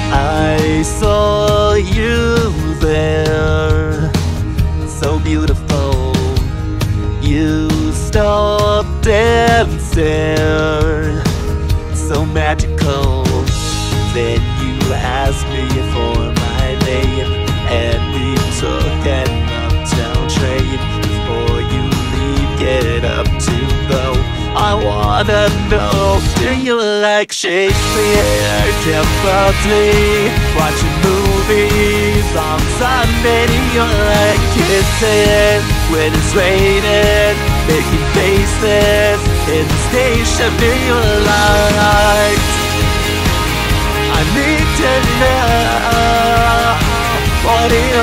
I saw you there, so beautiful. You stopped and stared, so magical. Then you asked me for my name, and we took an uptown train. Before you leave, get up to go. I wanna know, do you like Shakespeare? Jeopardy, watching movies on Sunday. Do you like kissing when it's raining, making faces in the station? Do you like? I need to know, what do you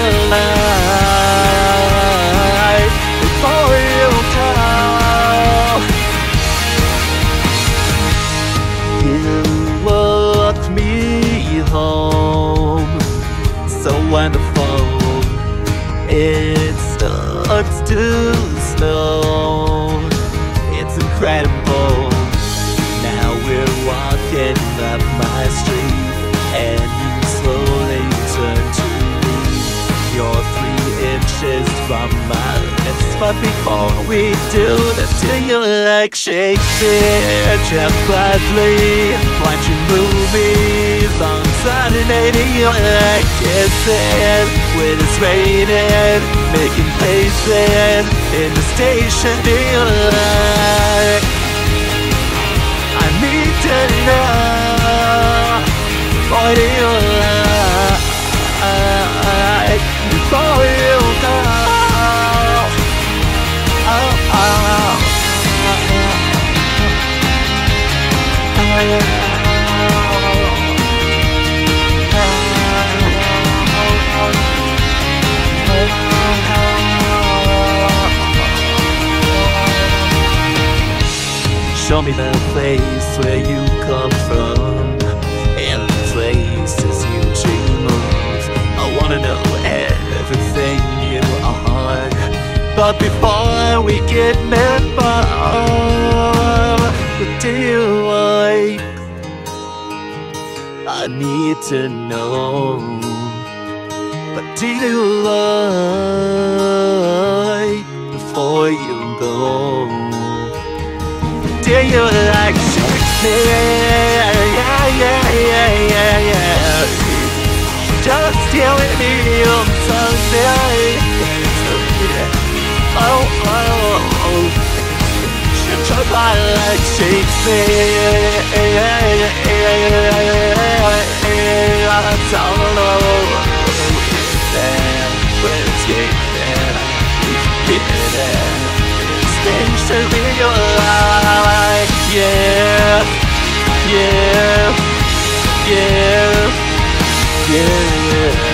like before you go? You walked me home, so wonderful. It starts to snow, it's incredible. Now we're walking up my street, and you slowly turn to me. You're 3 inches from my lips, but before we do this, do you like Shakespeare? Jeopardy, watching movies on Saturday. Do you like kissing when it's raining, making faces in the station? Do you like? I need to know, what do you like before you go? Show me the place where you come from, and the places you choose. I wanna know everything you are, but before we get that far, what do you like? I need to know, what do you like before you go? Do you like Shakespeare? Yeah. Just tell me on Sunday. Oh. Should I like Shakespeare? It's all over. When it's getting, things should be your life. Yeah.